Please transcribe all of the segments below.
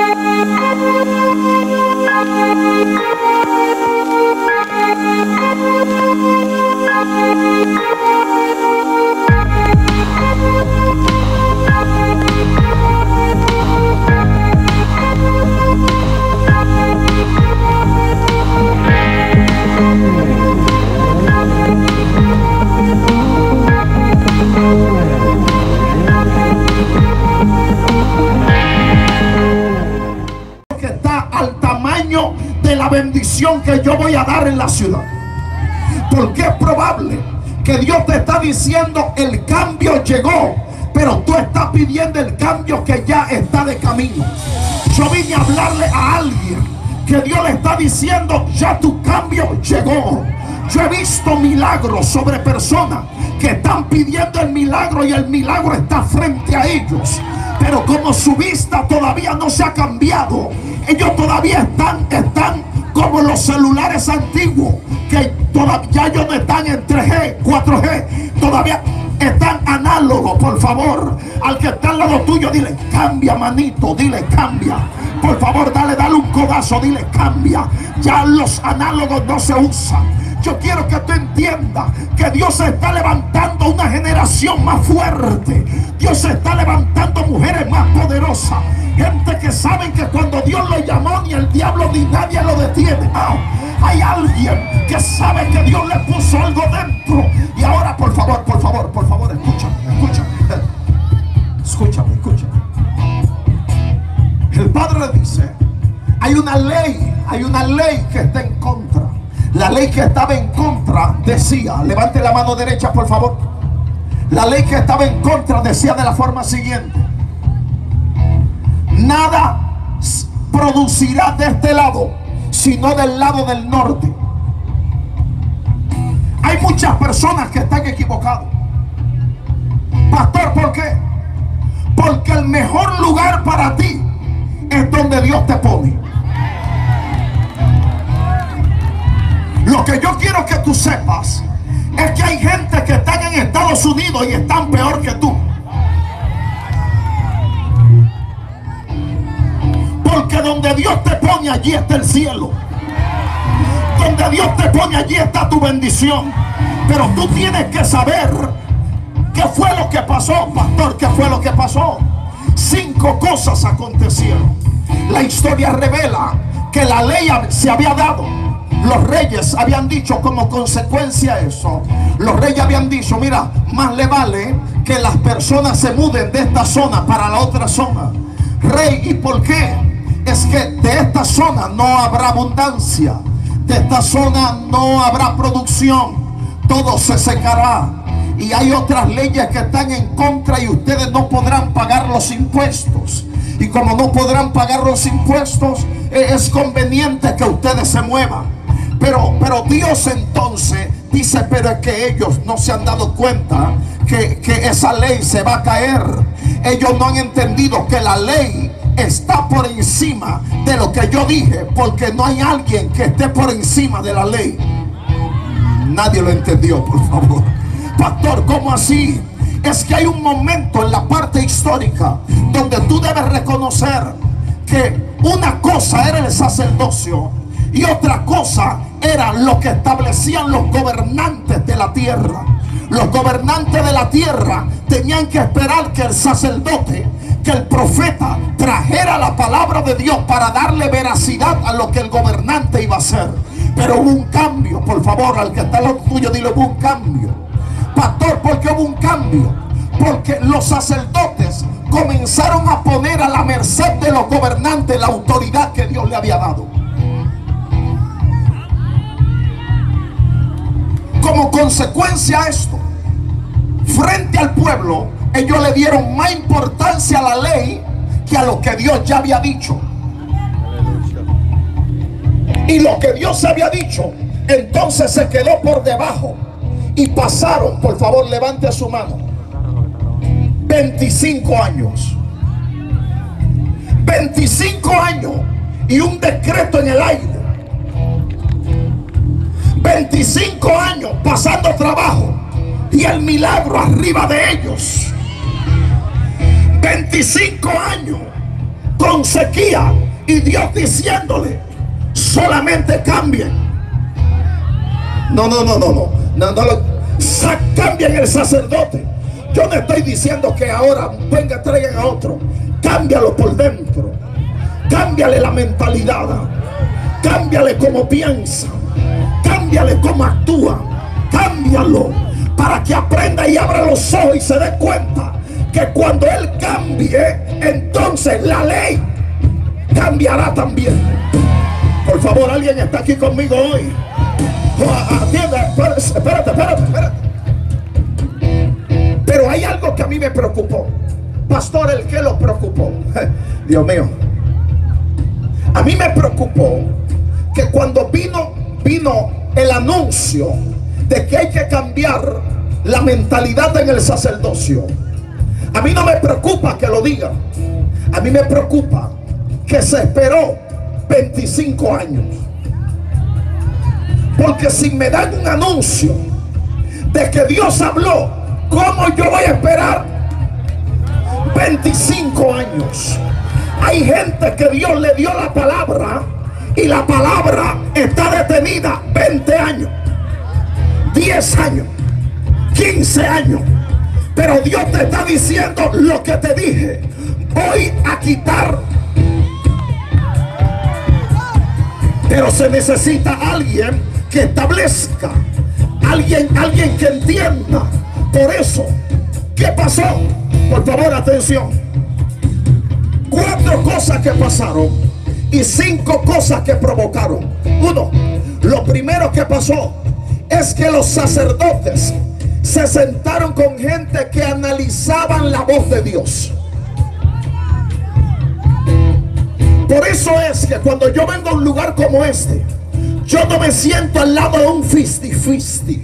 Que está al tamaño de la bendición que yo voy a dar en la ciudad, porque es probable que Dios te está diciendo el cambio llegó, pero tú estás pidiendo el cambio que ya está de camino. Yo vine a hablarle a alguien que Dios le está diciendo ya tu cambio llegó. Yo he visto milagros sobre personas que están pidiendo el milagro y el milagro está frente a ellos, pero como su vista todavía no se ha cambiado, ellos todavía están como los celulares antiguos, que todavía ellos no están en 3G, 4G, todavía están análogos. Por favor, al que está al lado tuyo, dile cambia, manito, dile cambia. Por favor, dale un codazo, dile cambia. Ya los análogos no se usan. Yo quiero que tú entiendas que Dios está levantando una generación más fuerte. Dios está levantando mujeres más poderosas. Gente que saben que cuando Dios lo llamó, ni el diablo ni nadie lo detiene. Hay alguien que sabe que Dios le puso algo dentro. Y ahora, por favor, escúchame. El Padre le dice, hay una ley que está en contra. La ley que estaba en contra decía, levante la mano derecha por favor. La ley que estaba en contra decía de la forma siguiente: nada producirá de este lado, sino del lado del norte. Hay muchas personas que están equivocadas. Pastor, ¿por qué? Porque el mejor lugar para ti es donde Dios te pone. Lo que yo quiero que tú sepas es que hay gente que están en Estados Unidos y están peor que tú. Porque donde Dios te pone, allí está el cielo. Donde Dios te pone, allí está tu bendición. Pero tú tienes que saber qué fue lo que pasó, pastor. ¿Qué fue lo que pasó? 5 cosas acontecieron. La historia revela que la ley se había dado. Los reyes habían dicho como consecuencia de eso. Los reyes habían dicho, mira, más le vale que las personas se muden de esta zona para la otra zona. Rey, ¿y por qué? Es que de esta zona no habrá abundancia. De esta zona no habrá producción. Todo se secará. Y hay otras leyes que están en contra y ustedes no podrán pagar los impuestos. Y como no podrán pagar los impuestos, es conveniente que ustedes se muevan. Pero Dios entonces dice, pero es que ellos no se han dado cuenta que esa ley se va a caer. Ellos no han entendido que la ley está por encima de lo que yo dije, porque no hay alguien que esté por encima de la ley. Nadie lo entendió, por favor. Pastor, ¿cómo así? Es que hay un momento en la parte histórica donde tú debes reconocer que una cosa era el sacerdocio y otra cosa era lo que establecían los gobernantes de la tierra. Los gobernantes de la tierra tenían que esperar que el sacerdote, que el profeta trajera la palabra de Dios para darle veracidad a lo que el gobernante iba a hacer. Pero hubo un cambio. Por favor, al que está al lado tuyo, dile, hubo un cambio. Pastor, ¿por qué hubo un cambio? Porque los sacerdotes comenzaron a poner a la merced de los gobernantes la autoridad que Dios le había dado. Como consecuencia a esto, frente al pueblo, ellos le dieron más importancia a la ley que a lo que Dios ya había dicho. Y lo que Dios había dicho, entonces se quedó por debajo. Y pasaron, por favor, levante su mano, 25 años. 25 años y un decreto en el aire. 25 años pasando trabajo y el milagro arriba de ellos. 25 años con sequía, y Dios diciéndole: solamente cambien. No, cambien el sacerdote. Yo no estoy diciendo que ahora venga, traigan a otro. Cámbialo por dentro. Cámbiale la mentalidad. Cámbiale cómo piensa. Cámbiale cómo actúa. Cámbialo para que aprenda y abra los ojos y se dé cuenta que cuando él cambie, entonces la ley cambiará también. Por favor, alguien está aquí conmigo hoy. Espérate. Pero hay algo que a mí me preocupó. Pastor, ¿el qué lo preocupó? Dios mío. A mí me preocupó que cuando vino el anuncio de que hay que cambiar la mentalidad en el sacerdocio, a mí no me preocupa que lo diga. A mí me preocupa que se esperó 25 años. Porque si me dan un anuncio de que Dios habló, ¿cómo yo voy a esperar 25 años? Hay gente que Dios le dio la palabra y la palabra está detenida 20 años, 10 años, 15 años. Pero Dios te está diciendo lo que te dije: voy a quitar. Pero se necesita alguien que establezca, alguien que entienda. Por eso, ¿qué pasó? Por favor, atención. 4 cosas que pasaron y 5 cosas que provocaron. 1. Lo primero que pasó es que los sacerdotes se sentaron con gente que analizaban la voz de Dios. Por eso es que cuando yo vengo a un lugar como este, yo no me siento al lado de un fisti-fisti.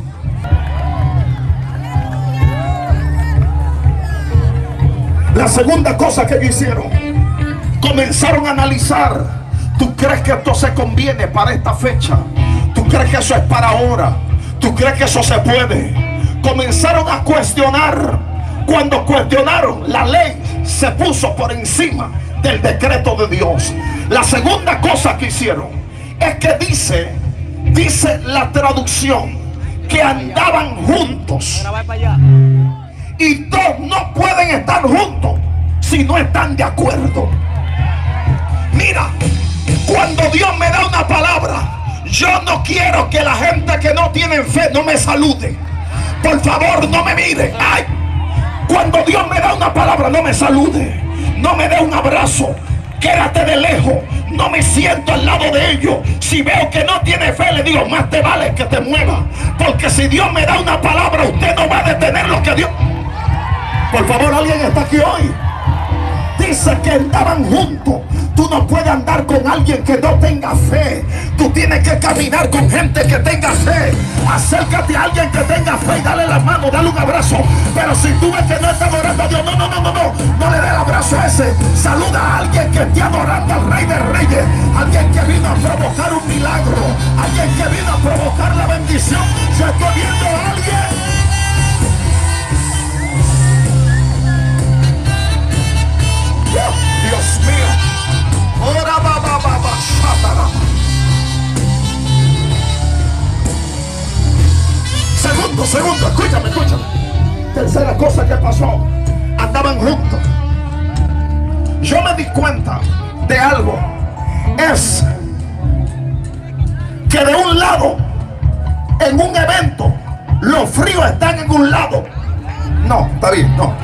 La segunda cosa que hicieron, comenzaron a analizar. ¿Tú crees que esto se conviene para esta fecha? ¿Tú crees que eso es para ahora? ¿Tú crees que eso se puede? Comenzaron a cuestionar. Cuando cuestionaron, la ley se puso por encima del decreto de Dios. La segunda cosa que hicieron es que dice la traducción, que andaban juntos. Y dos no pueden estar juntos si no están de acuerdo. Mira, cuando Dios me da una palabra, yo no quiero que la gente que no tiene fe no me salude. Por favor, no me mire. Ay, cuando Dios me da una palabra, no me salude, no me dé un abrazo, quédate de lejos. No me siento al lado de ellos. Si veo que no tiene fe, le digo: más te vale que te mueva. Porque si Dios me da una palabra, usted no va a detener lo que Dios... Por favor, alguien está aquí hoy. Dice que andaban juntos. Tú no puedes andar con alguien que no tenga fe. Tú tienes que caminar con gente que tenga fe. Acércate a alguien que tenga fe y dale la mano, dale un abrazo. Pero si tú ves que no está adorando a Dios, no le dé el abrazo ese. Saluda a alguien que esté adorando al Rey de Reyes. Alguien que vino a provocar un milagro. Alguien que vino a provocar la bendición. Yo estoy viendo a alguien. Dios mío. Segundo, escúchame. Tercera cosa que pasó, andaban juntos. Yo me di cuenta de algo. Es que de un lado, en un evento, los fríos están en un lado. No, está bien, no.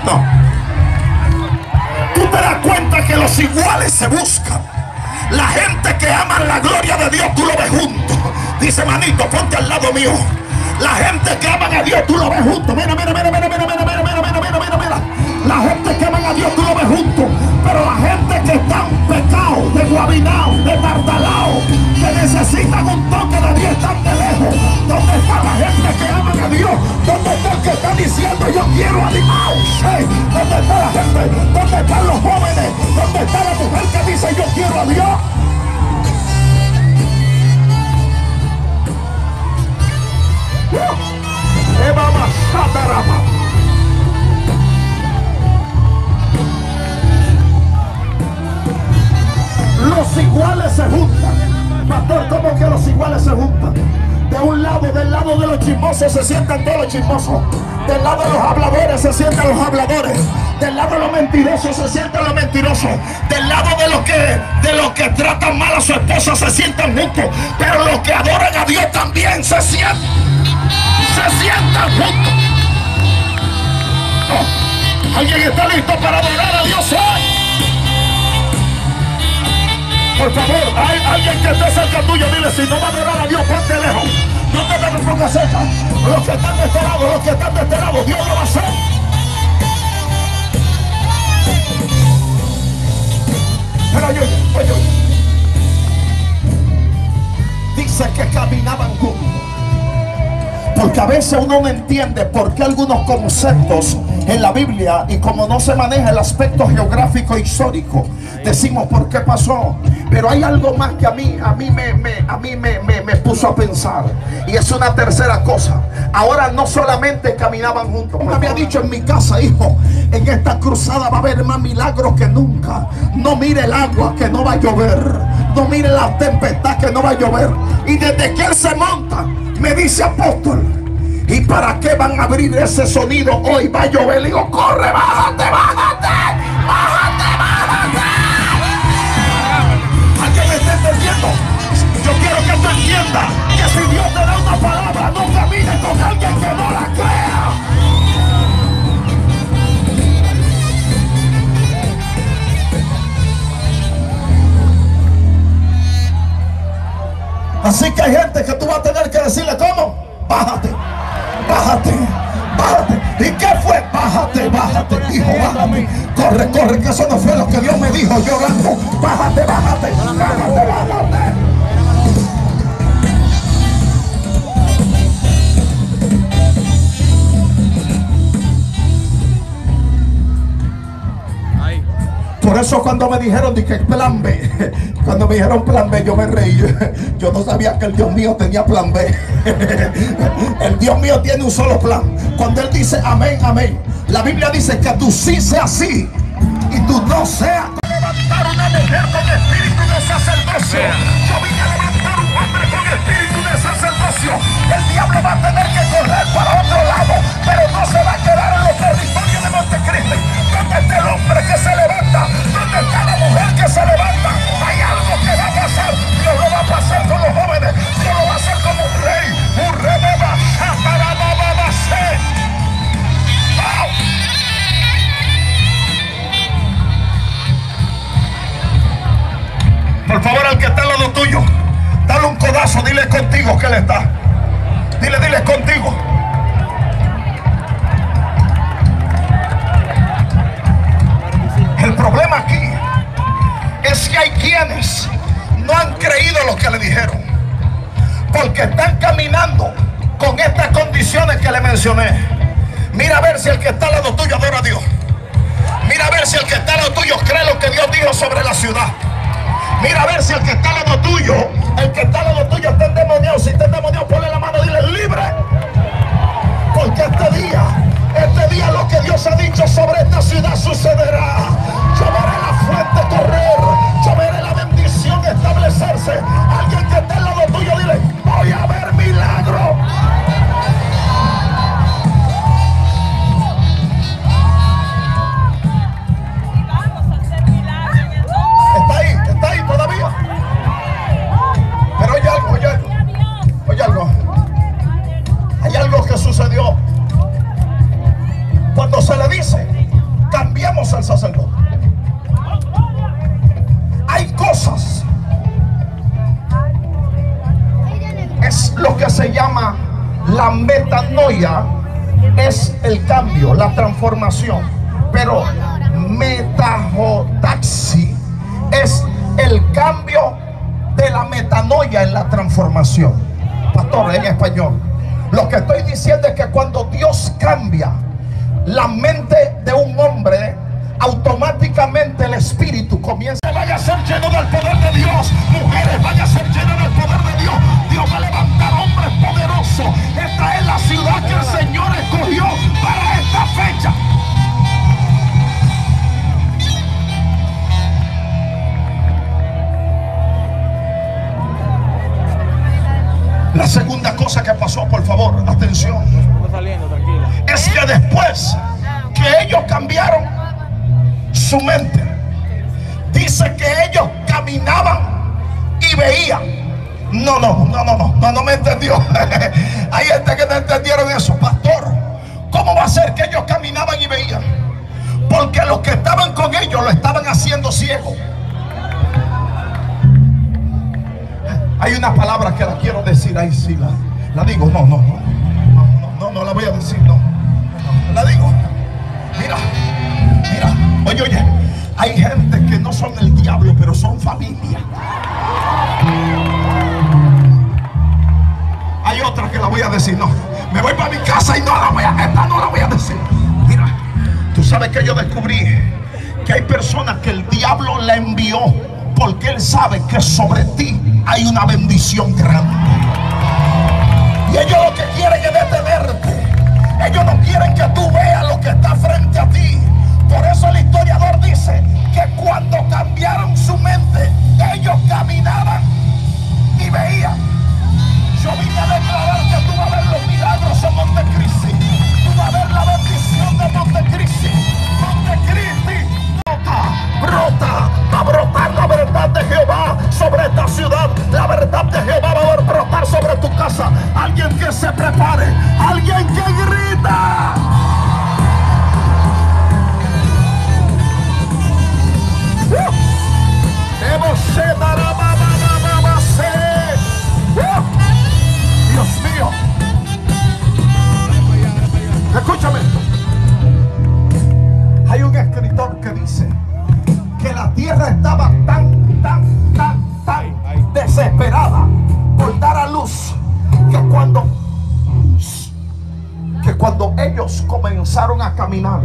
Tú te das cuenta que los iguales se buscan. La gente que ama la gloria de Dios, tú lo ves junto. Dice: manito, ponte al lado mío. La gente que ama a Dios, tú lo ves junto. Mira. La gente que ama a Dios, tú lo ves junto. Pero la gente que está en pecado, de guabinao, de tartalao, que necesitan un toque de Dios, están de lejos. ¿Dónde está la gente que ama a Dios? ¿Dónde está el que está diciendo: yo quiero a Dios? ¿Dónde está la gente? ¿Dónde están los jóvenes? ¿Dónde está la mujer que dice: yo quiero a Dios? Los iguales se juntan. Pastor, ¿cómo que los iguales se juntan? De un lado, del lado de los chismosos se sientan todos los chismosos. Del lado de los habladores se sientan los habladores. Del lado de los mentirosos se sientan los mentirosos. Del lado de los que tratan mal a su esposa se sientan juntos. Pero los que adoran a Dios también se sientan juntos. Oh, ¿alguien está listo para adorar a Dios hoy? Por favor, hay alguien que esté cerca tuyo, dile: si no va a adorar a Dios, ponte lejos. No te pongas cerca. Los que están de este lado, Dios lo va a hacer. Pero oye, dice que caminaban juntos. Porque a veces uno no entiende por qué algunos conceptos en la Biblia, y como no se maneja el aspecto geográfico e histórico, decimos por qué pasó. Pero hay algo más que a mí me puso a pensar, y es una tercera cosa. Ahora no solamente caminaban juntos. Me había dicho en mi casa: hijo, en esta cruzada va a haber más milagros que nunca. No mire el agua que no va a llover, no mire la tempestad que no va a llover. Y desde que él se monta me dice: apóstol, ¿y para qué van a abrir ese sonido hoy? Va a llover. Le digo: corre, bájate. ¿Alguien me está entendiendo? Yo quiero que tú entiendas que si Dios te da una palabra, no camines con alguien que no la crea. Así que hay gente que tú vas a tener que decirle: ¿cómo? Bájate. ¿Y qué fue? Bájate, hijo, bájate. Corre, que eso no fue lo que Dios me dijo llorando. Bájate. Por eso cuando me dijeron que plan B, cuando me dijeron plan B, yo me reí. Yo no sabía que el Dios mío tenía plan B. El Dios mío tiene un solo plan. Cuando Él dice amén, amén, la Biblia dice que tu sí sea sí y tu no sea. Levantar una mujer con espíritu de sacerdocio. Yo vine a levantar un hombre con espíritu de sacerdocio. El diablo va a tener que correr para otro lado, pero no se va a quedar en los territorios de Montecristi. ¿Dónde está el hombre que se levanta? ¿Dónde está la mujer que se levanta? Hay algo que va a pasar. Dios lo va a pasar con los jóvenes. Dios lo va a hacer como un rey. Un rey de baja para ser. Por favor, al que está al lado tuyo, dale un codazo, dile: contigo que Él está. Dile contigo. El problema aquí es que hay quienes no han creído lo que le dijeron, porque están caminando con estas condiciones que le mencioné. Mira a ver si el que está al lado tuyo adora a Dios. Mira a ver si el que está al lado tuyo cree lo que Dios dijo sobre la ciudad. Mira a ver si el que está al lado tuyo está endemoniado. Si está endemoniado, ponle la mano y dile: libre. Porque este día lo que Dios ha dicho sobre esta ciudad sucederá. Yo veré la fuente correr, yo veré la bendición establecerse. Alguien que está al lado tuyo, dile: voy a ver milagro. Está ahí todavía. Pero oye algo. Hay algo que sucedió cuando se le dice: cambiamos al sacerdote. Hay cosas, es lo que se llama la metanoia, es el cambio, la transformación. Pero metajotaxi es el cambio de la metanoia en la transformación. Pastor, en español, lo que estoy diciendo es que cuando Dios cambia la mente de un hombre, automáticamente el espíritu comienza. Vaya a ser lleno del poder de Dios. Mujeres, vaya a ser lleno del poder de Dios. Dios va a levantar hombres poderosos. Esta es la ciudad que el Señor escogió para esta fecha. La segunda cosa que pasó, por favor, atención, es que después que ellos cambiaron su mente, dice que ellos caminaban y veían. No me entendió. Hay gente que no entendieron eso. Pastor, ¿cómo va a ser que ellos caminaban y veían? Porque los que estaban con ellos lo estaban haciendo ciego. Hay una palabra que la quiero decir. Ahí sí la digo. No la voy a decir. No la digo. Mira, oye, hay gente que no son el diablo, pero son familia. Hay otra que la voy a decir. No, me voy para mi casa y esta no la voy a decir. Mira, tú sabes que yo descubrí que hay personas que el diablo la envió porque él sabe que sobre ti hay una bendición grande. Y ellos lo que quieren es detenerte. Ellos no quieren que tú veas lo que está frente a ti. Por eso el historiador dice que cuando cambiaron su mente, ellos caminaban y veían. Yo vine a declarar que tú vas a ver los milagros en Montecristi. Tú vas a ver la bendición de Montecristi. Montecristi brota, va a brotar la verdad de Jehová sobre esta ciudad. La verdad de Jehová va a brotar sobre tu casa. Alguien que se prepare, alguien que grita. Dios mío, escúchame esto. Hay un escritor que dice que la tierra estaba tan desesperada por dar a luz que cuando ellos comenzaron a caminar,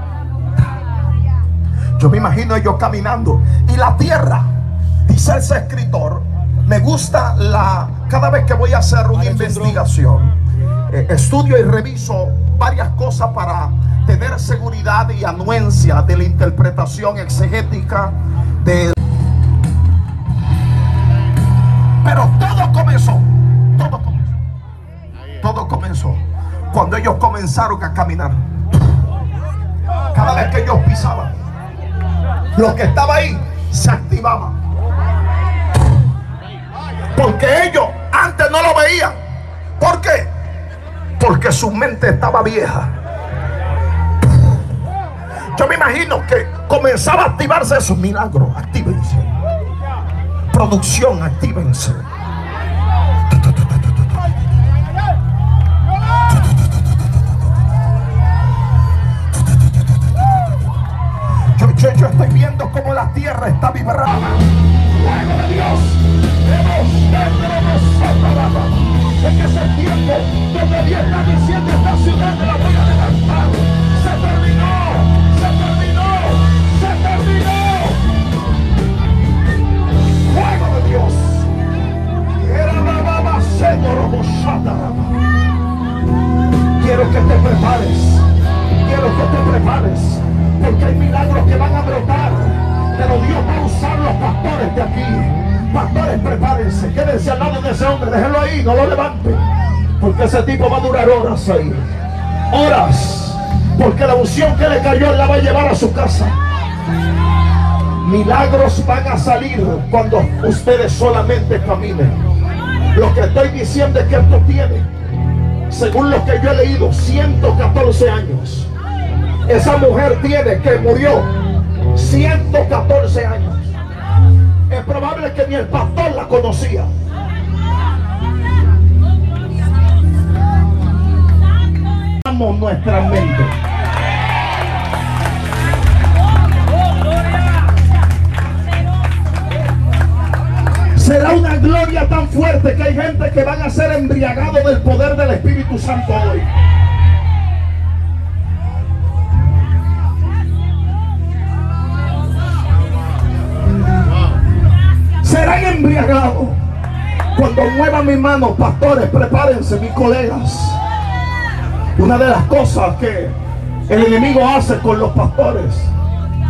yo me imagino ellos caminando y la tierra, dice ese escritor, me gusta cada vez que voy a hacer una investigación, estudio y reviso varias cosas para tener seguridad y anuencia de la interpretación exegética de. Pero todo comenzó cuando ellos comenzaron a caminar. Cada vez que ellos pisaban, lo que estaba ahí se activaba. Porque ellos antes no lo veían. ¿Por qué? Porque su mente estaba vieja. Yo me imagino que comenzaba a activarse esos milagros. Actívense. Producción, actívense. Yo estoy viendo cómo la tierra está vibrando. Fuego de Dios. En ese tiempo donde Dios está diciendo esta ciudad me la voy a levantar. Se terminó. Fuego de Dios. Quiero que te prepares. Porque hay milagros que van a brotar. Pero Dios va a usar los pastores de aquí. Pastores, prepárense. Quédense al lado de ese hombre. Déjenlo ahí, no lo levanten. Porque ese tipo va a durar horas ahí. Horas. Porque la unción que le cayó él la va a llevar a su casa. Milagros van a salir cuando ustedes solamente caminen. Lo que estoy diciendo es que esto tiene, según lo que yo he leído, 114 años. Esa mujer tiene, que murió, 114 años. Es probable que ni el pastor la conocía. Vamos nuestra mente. Será una gloria tan fuerte que hay gente que van a ser embriagados del poder del Espíritu Santo hoy. Serán embriagados cuando mueva mi mano. Pastores, prepárense, mis colegas. Una de las cosas que el enemigo hace con los pastores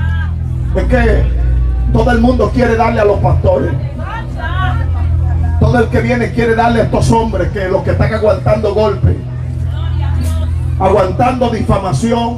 es que todo el mundo quiere darle a los pastores. Todo todo el que viene quiere darle a estos hombres que los que están aguantando golpes, aguantando difamación,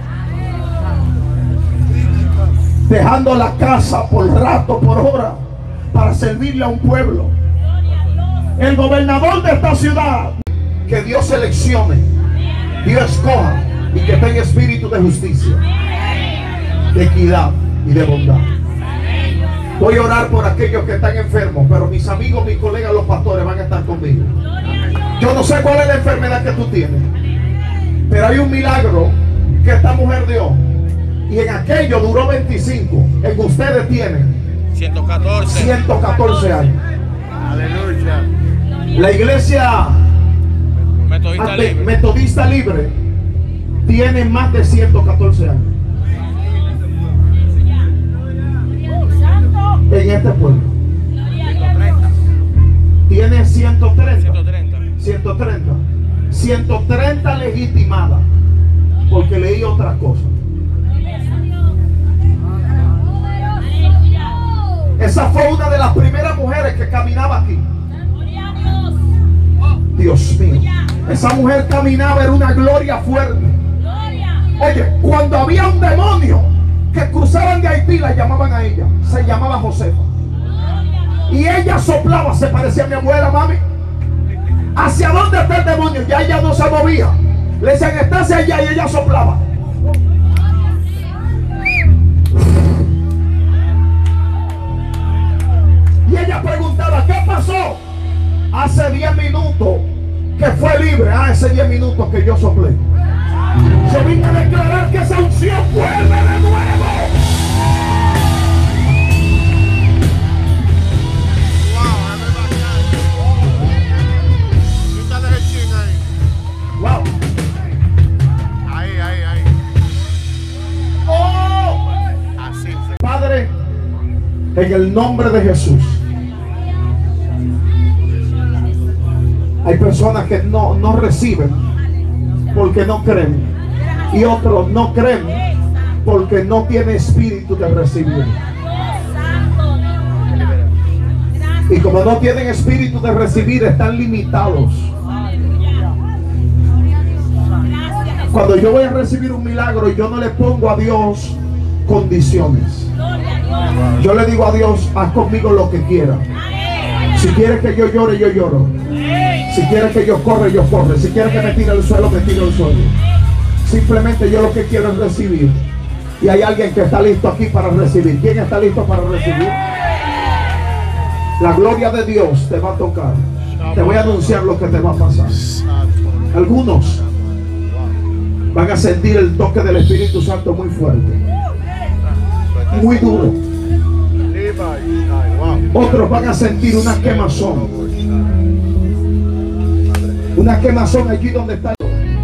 dejando la casa por rato, por hora, para servirle a un pueblo. El gobernador de esta ciudad, que Dios seleccione, Dios escoja, y que tenga espíritu de justicia, de equidad y de bondad. Voy a orar por aquellos que están enfermos, pero mis amigos, mis colegas, los pastores van a estar conmigo. Yo no sé cuál es la enfermedad que tú tienes, pero hay un milagro que esta mujer dio, y en aquello duró 25. En ustedes tienen 114 años. Aleluya. La iglesia metodista libre tiene más de 114 años en este pueblo. Tiene 130 legitimadas, porque leí otra cosa. Esa fue una de las primeras mujeres que caminaba aquí. Dios mío, esa mujer caminaba, era una gloria fuerte. Oye, cuando había un demonio que cruzaban de Haití, la llamaban a ella, se llamaba Josefa, y ella soplaba, se parecía a mi abuela, mami. ¿Hacia dónde está el demonio? Ya ella no se movía, le decían estáse allá, y ella soplaba. Y ella preguntaba, ¿qué pasó? Hace 10 minutos que fue libre. Ese 10 minutos que yo soplé. Yo vine a declarar que esa unción vuelve de nuevo. Wow. Ahí. Oh. Así. Padre, en el nombre de Jesús. Hay personas que no reciben porque no creen, y otros no creen porque no tienen espíritu de recibir. Y como no tienen espíritu de recibir, están limitados. Cuando yo voy a recibir un milagro, yo no le pongo a Dios condiciones. Yo le digo a Dios, haz conmigo lo que quiera. Si quieres que yo llore, yo lloro. Si quieres que yo corra, yo corre. Si quieres que me tire al suelo, me tiro al suelo. Simplemente yo lo que quiero es recibir. Y hay alguien que está listo aquí para recibir. ¿Quién está listo para recibir? La gloria de Dios te va a tocar. Te voy a anunciar lo que te va a pasar. Algunos van a sentir el toque del Espíritu Santo muy fuerte, muy duro. Otros van a sentir una quemazón. Una quemazón allí donde está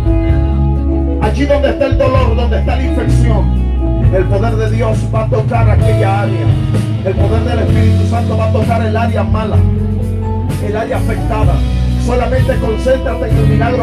el dolor, donde está la infección. El poder de Dios va a tocar aquella área. El poder del Espíritu Santo va a tocar el área mala, el área afectada. Solamente concéntrate en el milagro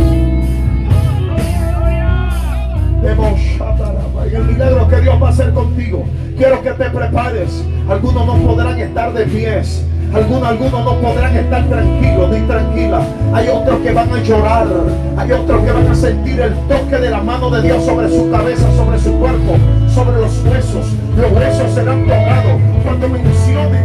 en el milagro que Dios va a hacer contigo. Quiero que te prepares. Algunos no podrán estar de pies. Algunos no podrán estar tranquilos ni tranquilas. Hay otros que van a llorar. Hay otros que van a sentir el toque de la mano de Dios sobre su cabeza, sobre su cuerpo, sobre los huesos. Los huesos serán tocados. Cuando lo mencione,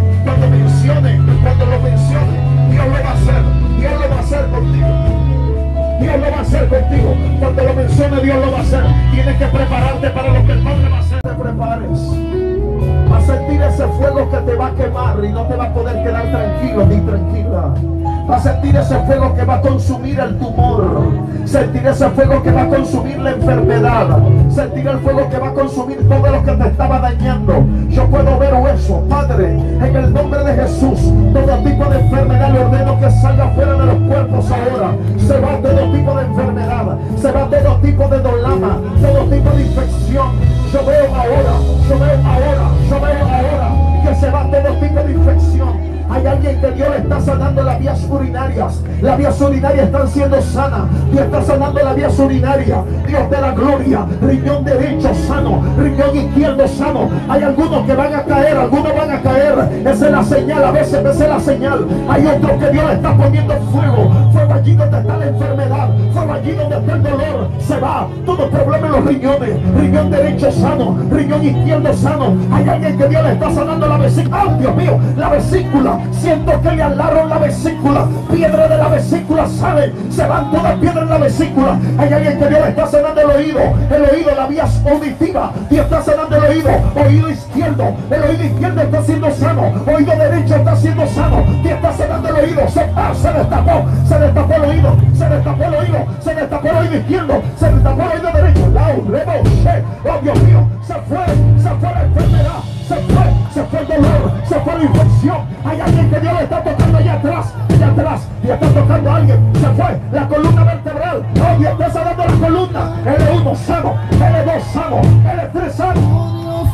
Dios lo va a hacer. Dios lo va a hacer contigo. Dios lo va a hacer contigo. Cuando lo mencione, Dios lo va a hacer. Tienes que prepararte para lo que el Padre va a hacer. Te prepares. Vas a sentir ese fuego que te va a quemar y no te va a poder quedar tranquilo ni tranquila. Vas a sentir ese fuego que va a consumir el tumor. Sentir ese fuego que va a consumir la enfermedad. Sentir el fuego que va a consumir todo lo que te estaba dañando. Yo puedo ver eso, Padre, en el nombre de Jesús. Todo tipo de enfermedad le ordeno que salga fuera de los cuerpos ahora. Se va todo tipo de enfermedad. Se va todo tipo de dolama. Todo tipo de infección. Yo veo ahora que se va todo tipo de infección. Hay alguien alguien que Dios le está sanando las vías urinarias. Las vías urinarias están siendo sanas. Dios está sanando las vías urinarias. Dios de la gloria. Riñón derecho sano, riñón izquierdo sano. Hay algunos que van a caer, algunos van a caer. Esa es la señal, a veces esa es la señal. Hay otros que Dios le está poniendo fuego. Fuego allí donde está la enfermedad, fuego allí donde está el dolor. Se va todo problema en los riñones. Riñón derecho sano, riñón izquierdo sano. Hay alguien que Dios le está sanando la vesícula. ¡Oh, Dios mío! La vesícula. Siento que le alaron la vesícula. Piedra de la vesícula sale. Se van todas piedras en la vesícula. Hay alguien que Dios le está sanando el oído. El oído, la vía auditiva. Dios está sanando el oído. Oído izquierdo. El oído izquierdo está siendo sano. Oído derecho está siendo sano. Dios está sanando el oído. Se destapó. Se destapó el oído. Se destapó el oído. Se destapó el oído izquierdo. Se destapó el oído derecho. Oh, Dios mío. Se fue la enfermedad. Se fue el dolor, se fue la infección. Hay alguien que Dios le está tocando allá atrás. Dios está tocando a alguien. Se fue la columna vertebral. Oh, Dios está sanando la columna. L1 sano, L2 sano, L3 sano.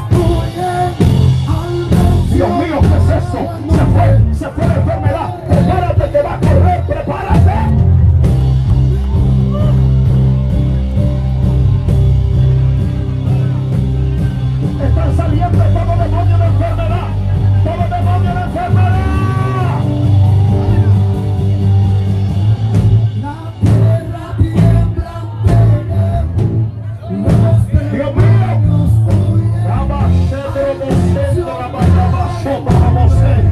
Dios mío, ¿qué es eso? Se fue la enfermedad. Prepárate que va a correr, prepárate. Están saliendo todo demonio de enfermedad. Todo demonio de enfermedad. La tierra tiembla ante Dios mío.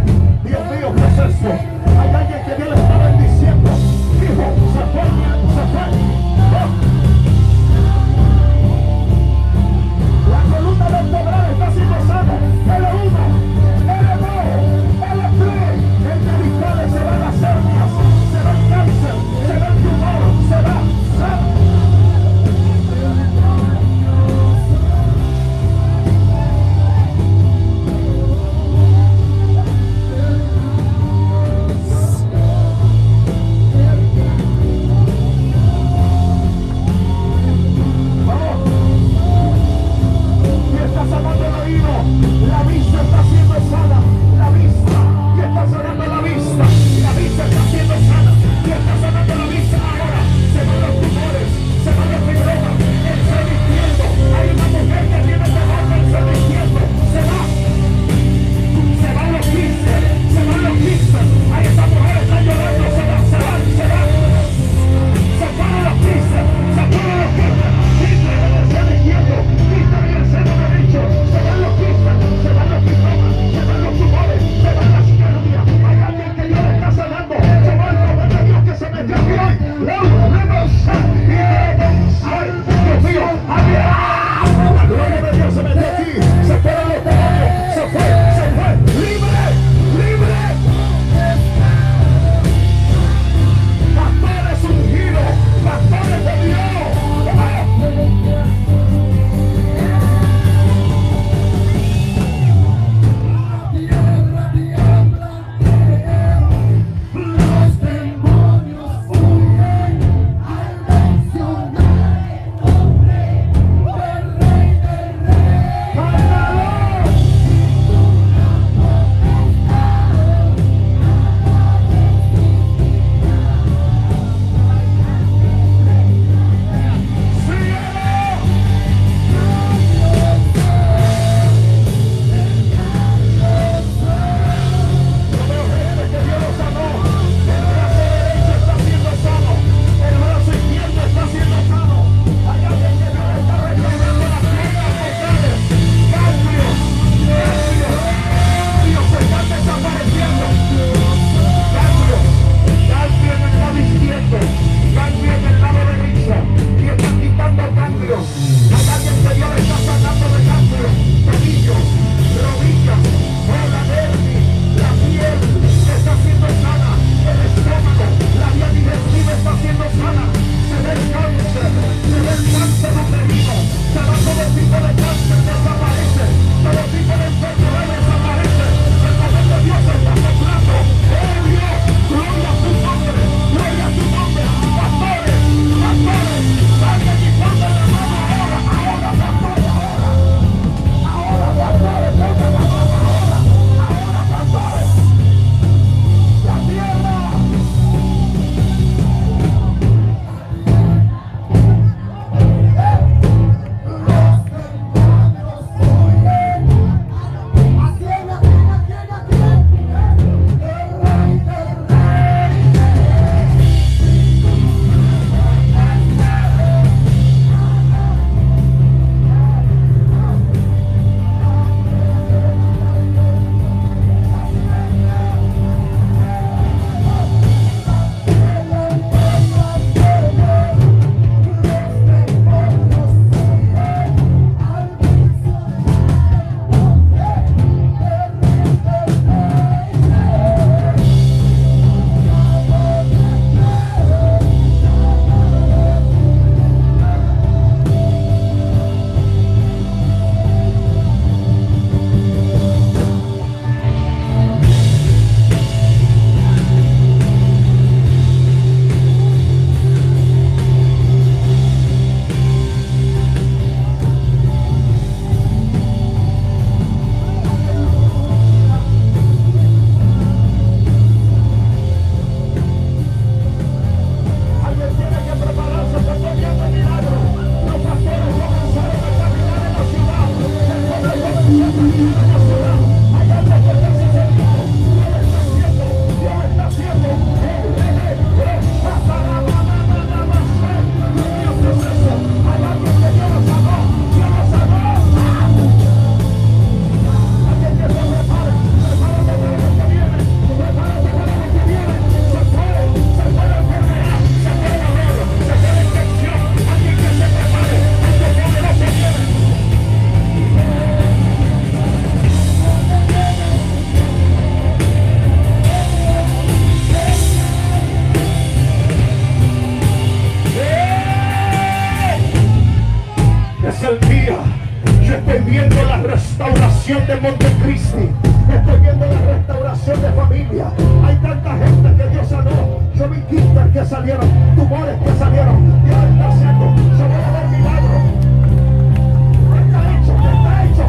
restauración de Montecristi. Estoy viendo la restauración de familia. Hay tanta gente que Dios sanó. Yo vi quistes que salieron, tumores que salieron. Dios está haciendo. Yo voy a ver milagros. Está hecho, está hecho.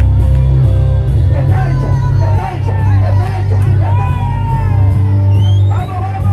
Está hecho, está hecho, está hecho. Vamos, vamos.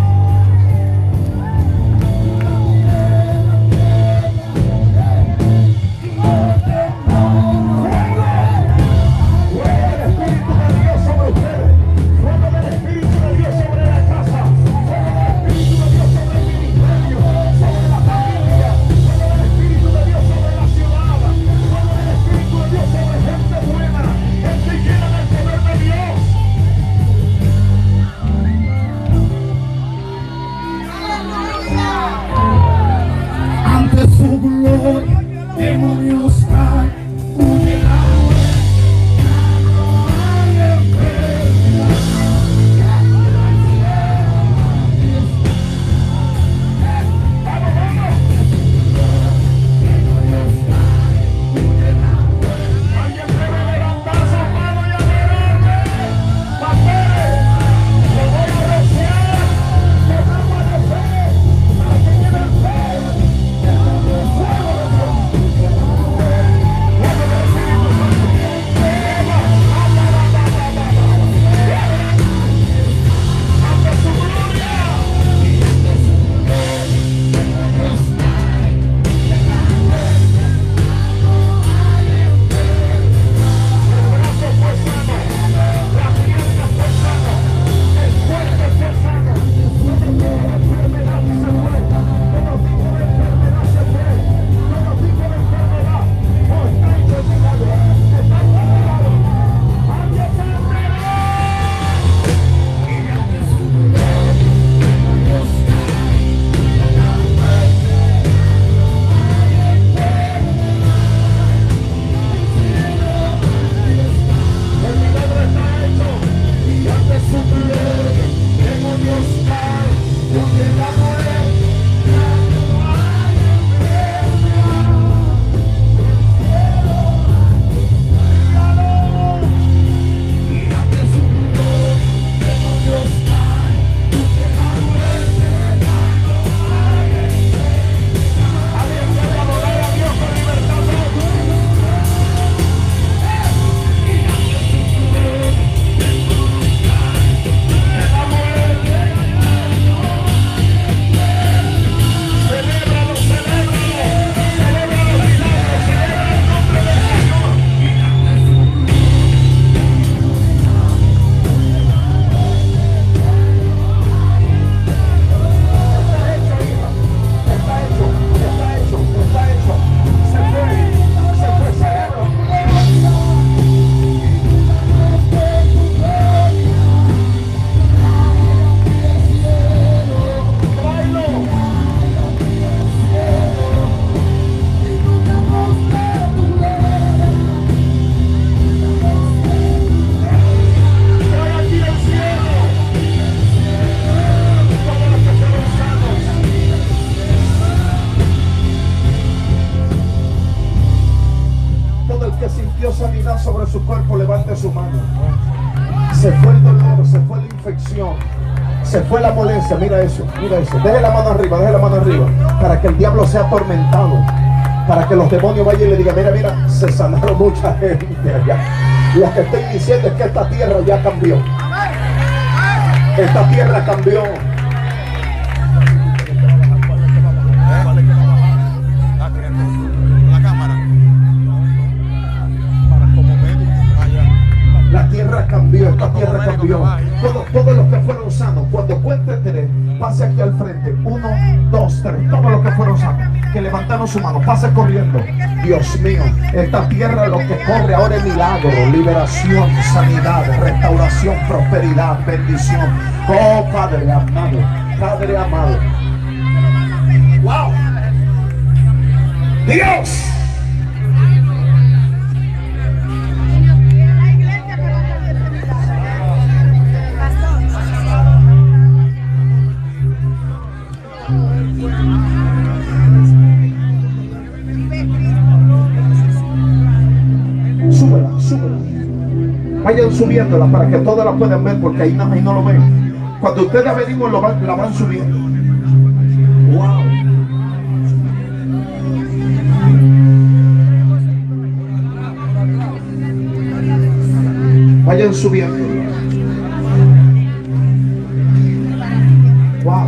Demonios caen, huye la sanidad sobre su cuerpo, levante su mano. Se fue el dolor, se fue la infección, se fue la molestia. Mira eso, mira eso. Deje la mano arriba, deje la mano arriba, para que el diablo sea atormentado, para que los demonios vayan y le digan: mira, mira, se sanaron mucha gente allá. Lo que estoy diciendo es que esta tierra ya cambió. Esta tierra cambió. La tierra cambió, esta tierra cambió. Todos los que fueron sanos, cuando cuente 3, pase aquí al frente. 1, 2, 3. Todos los que fueron sanos, que levantaron su mano, pase corriendo. Dios mío, esta tierra lo que corre ahora es milagro, liberación, sanidad, restauración, prosperidad, bendición. Oh Padre amado, Padre amado. Wow. Dios. Súbela, súbela. subiéndola para que todas la puedan ver, porque ahí no lo ven. Cuando ustedes averigüen, la van subiendo. Wow. Vayan subiendo. Wow.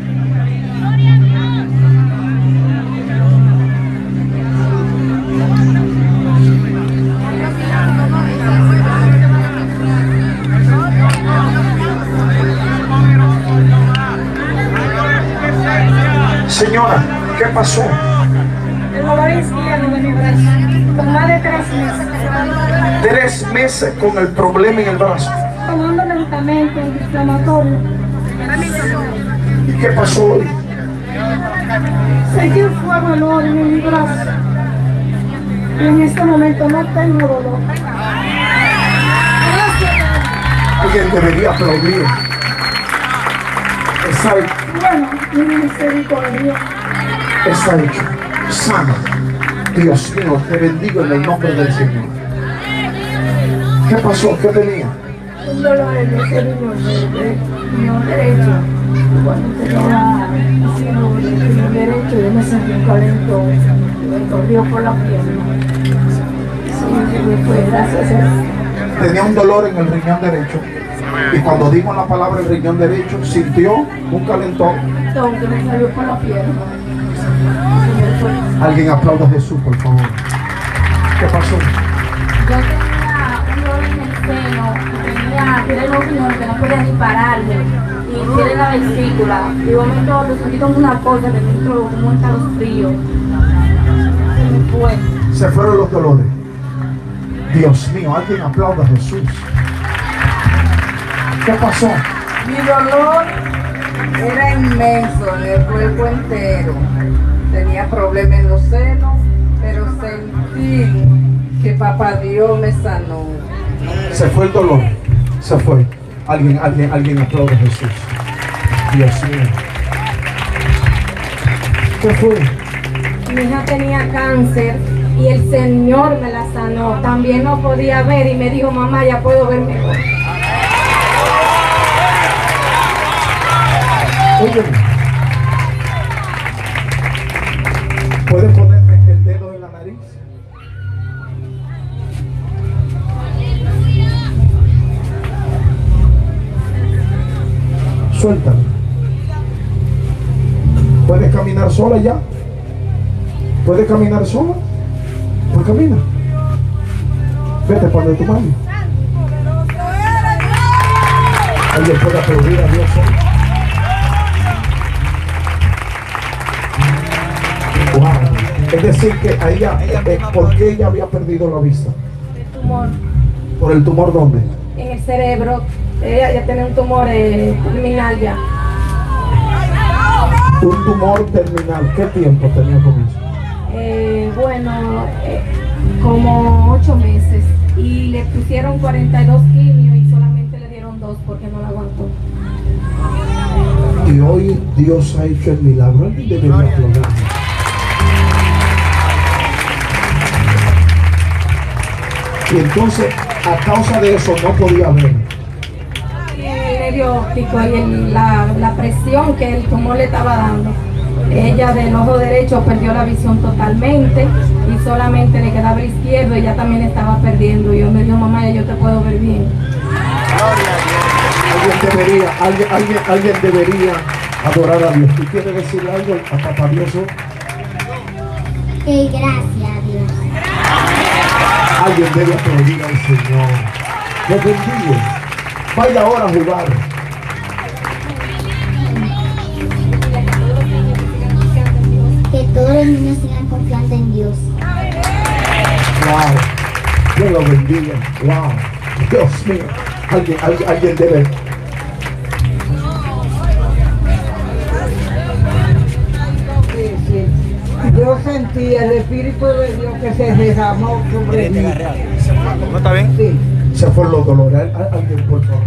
Señora, ¿qué pasó? El dolor izquierdo de mi brazo, por más de 3 meses. 3 meses con el problema en el brazo. Tomando medicamentos inflamatorios. ¿Y qué pasó hoy? Sentí un fuego enorme en mi brazo. Y en este momento no tengo dolor. Gracias. Alguien debería aplaudir. Está hecho. Bueno, mi misericordia. Está hecho. Sana. Dios mío, te bendigo en el nombre del Señor. ¿Qué pasó? ¿Qué tenía? Un dolor en ese riñón derecho. Cuando te lo haciendo el riñón derecho, yo me sentí un calentón. Me corrió por la pierna. Sí, después, gracias a Dios. Tenía un dolor en el riñón derecho. Y cuando dijo la palabra el riñón derecho, sintió un calentón. Que me salió por la pierna. Alguien aplauda a Jesús, por favor. ¿Qué pasó? Yo tenía un dolor en el seno, tenía los riñones que no podía ni pararme, y tiene la vesícula. Y de momento lo sentí como una cosa que dentro como un escalofrío. Se me fue. Se fueron los dolores. Dios mío, alguien aplauda a Jesús. ¿Qué pasó? Mi dolor era inmenso en el cuerpo entero. Tenía problemas en los senos, pero sentí que Papá Dios me sanó. Se fue el dolor. Se fue. Alguien aplaude a Jesús. Dios mío. ¿Qué fue? Mi hija tenía cáncer y el Señor me la sanó. También no podía ver y me dijo, mamá, ya puedo ver mejor. Oye, ¿puedes ponerme el dedo en la nariz? Suéltalo. ¿Puedes caminar sola ya? ¿Puedes caminar sola? Pues camina. Vete para donde tu mami. Alguien puede aplaudir a Dios hoy. Wow. Es decir que a ella, ¿por qué ella había perdido la vista? El tumor ¿Por el tumor dónde? en el cerebro. Ella ya tenía un tumor terminal ya. Un tumor terminal. ¿Qué tiempo tenía con eso? Como 8 meses. Y le pusieron 42 quimios y solamente le dieron 2 porque no la aguantó. Y hoy Dios ha hecho el milagro. Alguien debería aplaudir. Y entonces, a causa de eso, no podía ver. El nervio óptico y la presión que el tumor le estaba dando. Ella del ojo derecho perdió la visión totalmente y solamente le quedaba el izquierdo, ella también estaba perdiendo. Y yo me dijo, mamá, ya yo te puedo ver bien. Alguien debería adorar a Dios. ¿Tú quieres decirle algo a Papá Dios? Gracias a Dios. Alguien debe aplaudir al Señor. Los bendigo. Vaya ahora a jugar. Que todos los niños sigan confiando en Dios. Wow. Dios lo bendiga. Wow. Dios mío. Alguien debe. Yo sentí el Espíritu de Dios que se derramó sobre mí. ¿No está bien? Sí. Se fueron los dolores. Alguien, por favor.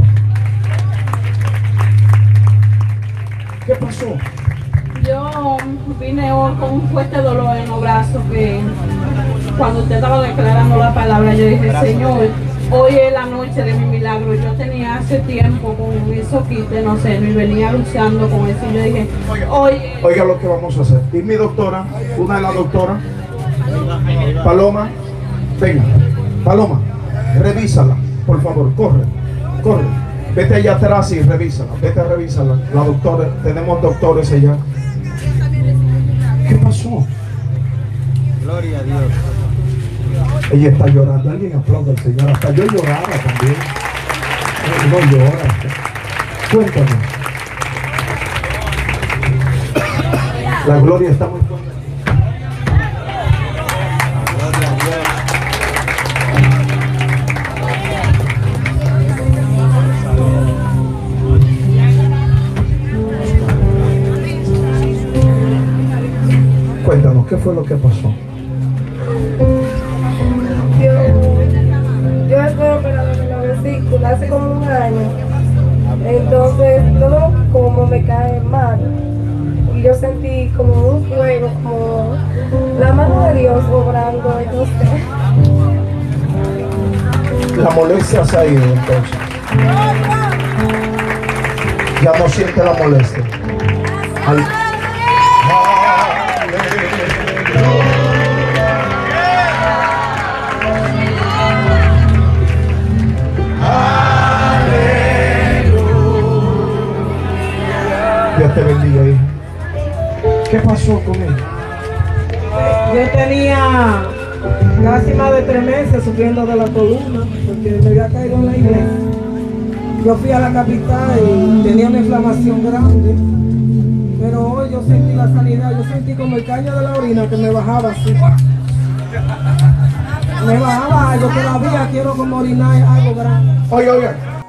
¿Qué pasó? Yo vine hoy con un fuerte dolor en los brazos que cuando usted estaba declarando la palabra yo dije, Señor, Hoy es la noche de mi milagro. Yo tenía hace tiempo con eso quite, no sé, y venía luchando con eso. Y yo dije, oye. Oiga lo que vamos a hacer. Y mi doctora, una de las doctoras, Paloma, venga, Paloma, revísala, por favor, corre, corre. Vete allá atrás y revísala, vete a revísala. La doctora, tenemos doctores allá. ¿Qué pasó? Gloria a Dios. Ella está llorando. Alguien aplaude al Señor. Hasta yo lloraba también. No llora. Cuéntame. La gloria está muy fuerte. Gloria a Dios. Cuéntanos, ¿qué fue lo que pasó? Yo estoy operada de la vesícula hace como un año. Entonces todo como me cae mal. Y yo sentí como un fuego, como la mano de Dios obrando en usted. La molestia se ha ido entonces. Ya no siente la molestia. Dios te bendiga, hija. ¿Qué pasó con él? Yo tenía casi más de 3 meses sufriendo de la columna porque me había caído en la iglesia. Yo fui a la capital y tenía una inflamación grande, pero hoy yo sentí la sanidad. Yo sentí como el caño de la orina que me bajaba así. Me bajaba algo, todavía quiero como orinar algo grande. Oiga, oiga.